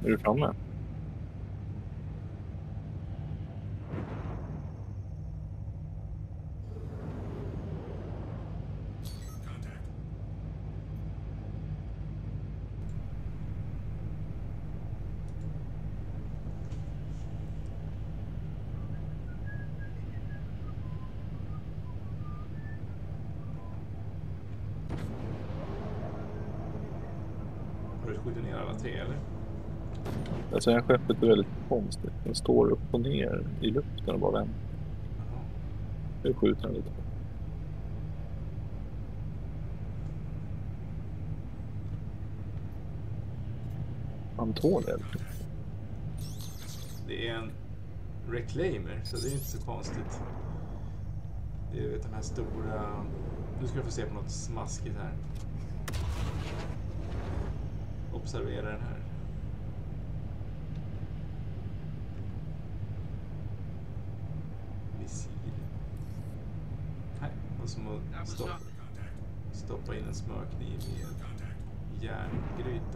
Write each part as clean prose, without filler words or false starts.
Är du framme? Har du skjutit ner alla 3 eller? Alltså det här skeppet är väldigt konstigt. Den står upp och ner i luften och bara väntar. Jaha. Nu skjuter den lite. Han tål det. Det är en reclaimer, så det är inte så konstigt. Det är de här stora... Nu ska du få se på något smaskigt här. Observera den här. Missil. Nej, och som att stoppa in en smörkniv i en järngryta.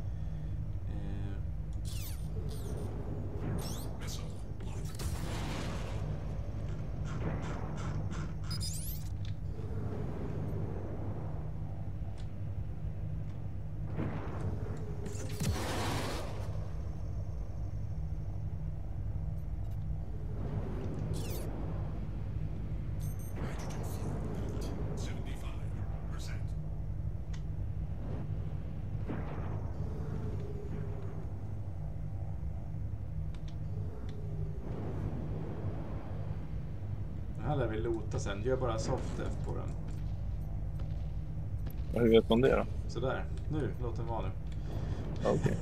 Här lär vi lota sen. Gör bara soft F på den. Hur vet man det då? Sådär. Nu, låt den vara nu. Okej.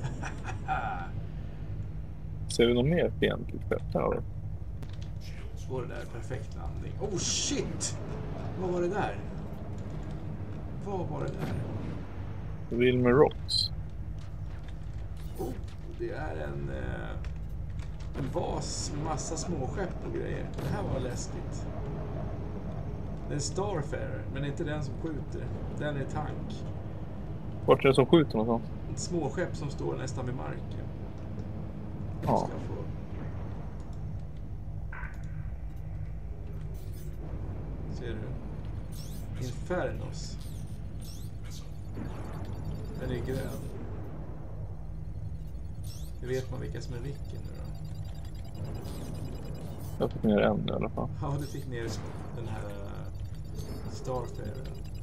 Ser vi något mer fientligt skepp här då? Går det där, perfekt landning. Oh shit! Vad var det där? Vad var det där? Wilmer Rocks. Oh, det är en vas, massa småskepp och grejer. Det här var läskigt. Det är en Starfarer, men inte den som skjuter. Den är tank. Vart är det som skjuter någonstans? Ett småskepp som står nästan vid marken. Ja. Ska få... Ser du? Infernos. Den är grön. Nu vet man vilka som är vilken nu då. Jag fick ner en i alla fall. Ja, du fick ner den här Starfarer.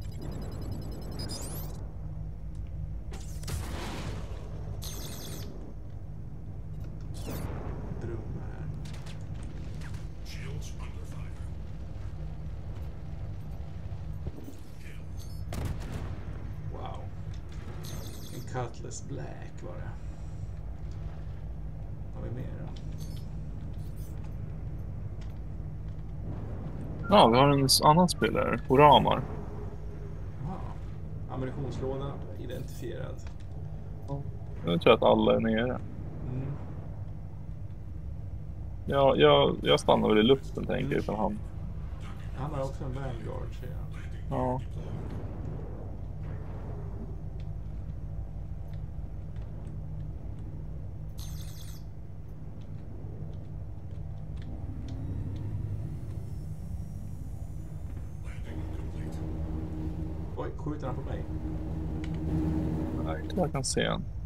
Brumma här. Wow. En Cutlass Black var det. Vad har vi mer då? Ja, vi har en annan spelare. Oramar. Aha. Ammunitionslåda identifierad. Ja. Jag tror att alla är nere. Mm. Ja, jag stannar väl i luften tänker jag, utan han. Han har också en Vanguard, ser jag. Ja. Oj, skjuter han på mig? Jag tror jag kan se en.